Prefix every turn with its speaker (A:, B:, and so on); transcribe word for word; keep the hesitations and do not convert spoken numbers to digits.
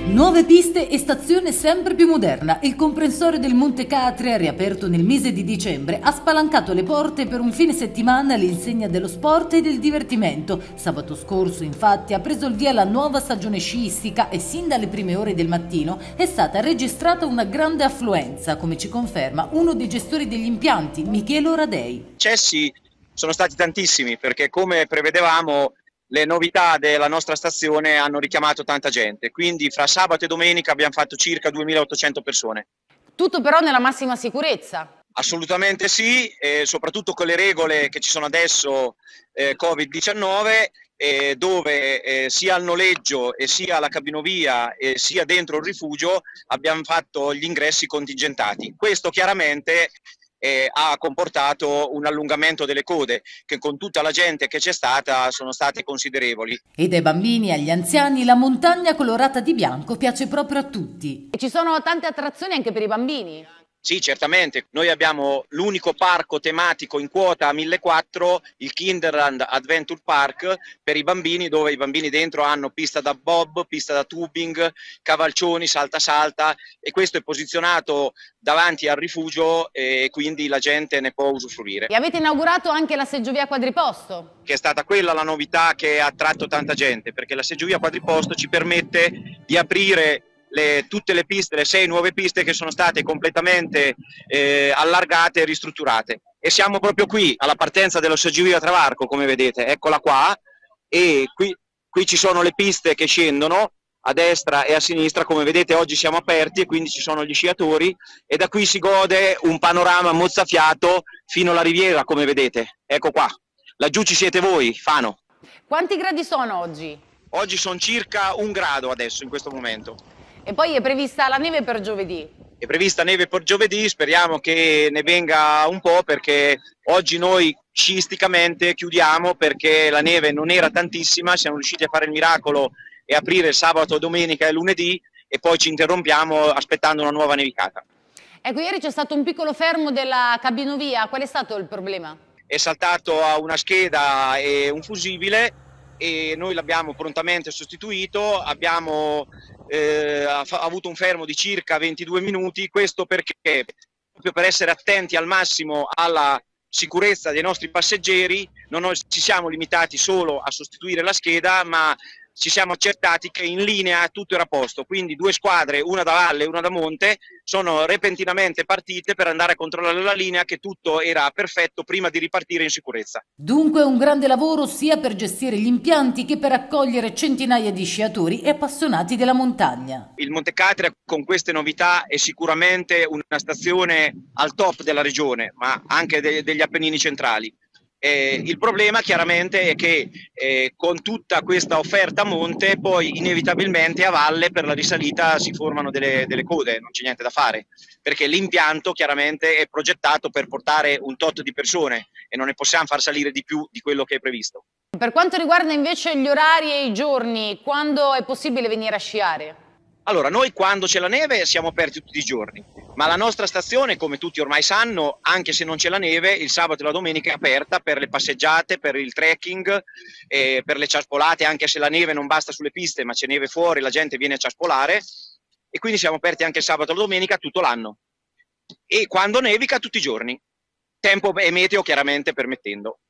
A: Nuove piste e stazione sempre più moderna. Il comprensorio del Monte Catria, riaperto nel mese di dicembre, ha spalancato le porte per un fine settimana all'insegna dello sport e del divertimento. Sabato scorso, infatti, ha preso il via la nuova stagione sciistica e sin dalle prime ore del mattino è stata registrata una grande affluenza, come ci conferma uno dei gestori degli impianti, Michele Oradei.
B: I accessi sono stati tantissimi perché, come prevedevamo, le novità della nostra stazione hanno richiamato tanta gente, quindi fra sabato e domenica abbiamo fatto circa duemilaottocento persone.
C: Tutto però nella massima sicurezza?
B: Assolutamente sì, e soprattutto con le regole che ci sono adesso eh, Covid diciannove, eh, dove eh, sia al noleggio e sia alla cabinovia e sia dentro il rifugio abbiamo fatto gli ingressi contingentati. Questo chiaramente Eh, ha comportato un allungamento delle code che con tutta la gente che c'è stata sono state considerevoli.
A: E dai bambini agli anziani la montagna colorata di bianco piace proprio a tutti.
C: E ci sono tante attrazioni anche per i bambini?
B: Sì, certamente. Noi abbiamo l'unico parco tematico in quota a millequattrocento, il Kinderland Adventure Park per i bambini, dove i bambini dentro hanno pista da bob, pista da tubing, cavalcioni, salta salta, e questo è posizionato davanti al rifugio e quindi la gente ne può usufruire.
C: E avete inaugurato anche la seggiovia quadriposto?
B: Che è stata quella la novità che ha attratto tanta gente, perché la seggiovia quadriposto ci permette di aprire Le, tutte le piste, le sei nuove piste che sono state completamente eh, allargate e ristrutturate, e siamo proprio qui alla partenza dello seggiovia Travarco, come vedete, eccola qua, e qui, qui ci sono le piste che scendono a destra e a sinistra, come vedete oggi siamo aperti e quindi ci sono gli sciatori, e da qui si gode un panorama mozzafiato fino alla riviera, come vedete, ecco qua, laggiù ci siete voi, Fano.
C: Quanti gradi sono oggi?
B: Oggi sono circa un grado adesso in questo momento.
C: E poi è prevista la neve per giovedì?
B: È prevista neve per giovedì, speriamo che ne venga un po', perché oggi noi sciisticamente chiudiamo perché la neve non era tantissima, siamo riusciti a fare il miracolo e aprire sabato, domenica e lunedì, e poi ci interrompiamo aspettando una nuova nevicata.
C: Ecco, ieri c'è stato un piccolo fermo della cabinovia, qual è stato il problema?
B: È saltato a una scheda e un fusibile e noi l'abbiamo prontamente sostituito, abbiamo eh, avuto un fermo di circa ventidue minuti, questo perché proprio per essere attenti al massimo alla sicurezza dei nostri passeggeri non ci siamo limitati solo a sostituire la scheda, ma ci siamo accertati che in linea tutto era a posto, quindi due squadre, una da valle e una da monte, sono repentinamente partite per andare a controllare la linea, che tutto era perfetto prima di ripartire in sicurezza.
A: Dunque un grande lavoro sia per gestire gli impianti che per accogliere centinaia di sciatori e appassionati della montagna.
B: Il Monte Catria con queste novità è sicuramente una stazione al top della regione, ma anche de- degli Appennini centrali. Eh, il problema chiaramente è che eh, con tutta questa offerta a monte poi inevitabilmente a valle per la risalita si formano delle, delle code, non c'è niente da fare, perché l'impianto chiaramente è progettato per portare un tot di persone e non ne possiamo far salire di più di quello che è previsto.
C: Per quanto riguarda invece gli orari e i giorni, quando è possibile venire a sciare?
B: Allora, noi quando c'è la neve siamo aperti tutti i giorni, ma la nostra stazione, come tutti ormai sanno, anche se non c'è la neve, il sabato e la domenica è aperta per le passeggiate, per il trekking, eh, per le ciaspolate, anche se la neve non basta sulle piste, ma c'è neve fuori, la gente viene a ciaspolare, e quindi siamo aperti anche il sabato e la domenica tutto l'anno. E quando nevica tutti i giorni, tempo e meteo chiaramente permettendo.